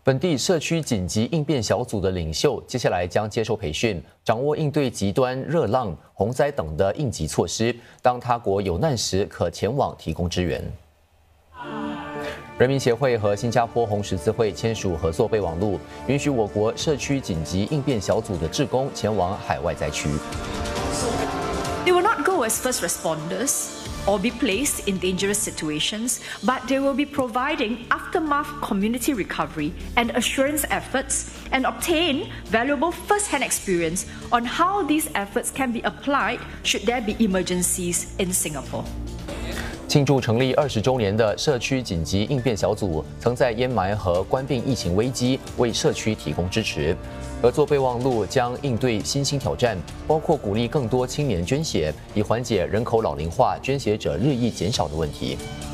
本地社区紧急应变小组的领袖接下来将接受培训，掌握应对极端热浪、洪灾等的应急措施。当他国有难时，可前往提供支援。人民协会和新加坡红十字会签署合作备忘录，允许我国社区紧急应变小组的志工前往海外灾区。 They will not go as first responders or be placed in dangerous situations, but they will be providing aftermath community recovery and assurance efforts and obtain valuable first-hand experience on how these efforts can be applied should there be emergencies in Singapore. 庆祝成立20周年的社区紧急应变小组，曾在烟霾和冠病疫情危机为社区提供支持。合作备忘录将应对新兴挑战，包括鼓励更多青年捐血，以缓解人口老龄化、捐血者日益减少的问题。